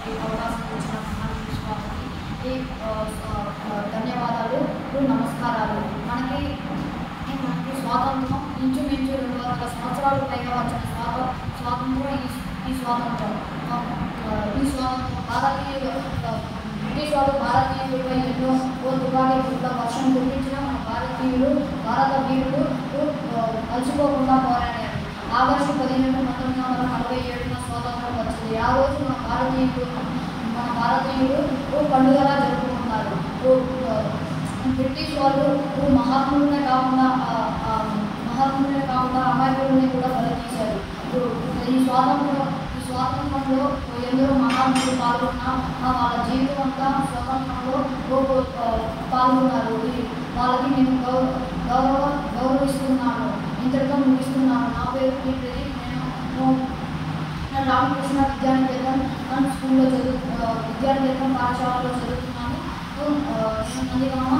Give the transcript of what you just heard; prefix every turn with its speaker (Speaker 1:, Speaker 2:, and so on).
Speaker 1: అవకాశం ఇచ్చిన మహారాష్ట్రకి ధన్యవాదాలు, నమస్కారాలు. మనకి స్వాతంత్రం ఇంచుమించు 200 సంవత్సరాలు పైగా వచ్చిన స్వాతంత్రం ఈ స్వాతంత్రం బ్రిటిష్ వాళ్ళు భారతీయులపై ఎన్నో తుపాకీ గుడ్ల వర్షం కురిపించిన మన భారత వీరులు అలసిపోకుండా పోరాడారు. ఆగస్టు 15, 1947 స్వాతంత్రం వచ్చింది. ఆ రోజు మన భారతీయులు పండుగలా జరుపుకుంటున్నారు. బ్రిటిష్ వాళ్ళు మహాత్ములనే కాకుండా అమాయకులని కూడా బలి తీశారు. ఈ స్వాతంత్రంలో ఎందరో మహాత్ములు పాల్గొన్నా వాళ్ళ జీవితం అంతా స్వాతంత్రంలో పాల్గొన్నారు. వాళ్ళకి నేను గౌరవిస్తున్నాను. ఇంతటితో ముగిస్తున్నాను. నా పేరు ప్రదీప్. నేను రామకృష్ణ విద్యానికేతన్ స్కూల్లో విద్యానికేతన్ పాఠశాలలో చదువుతున్నాను. నందిగామ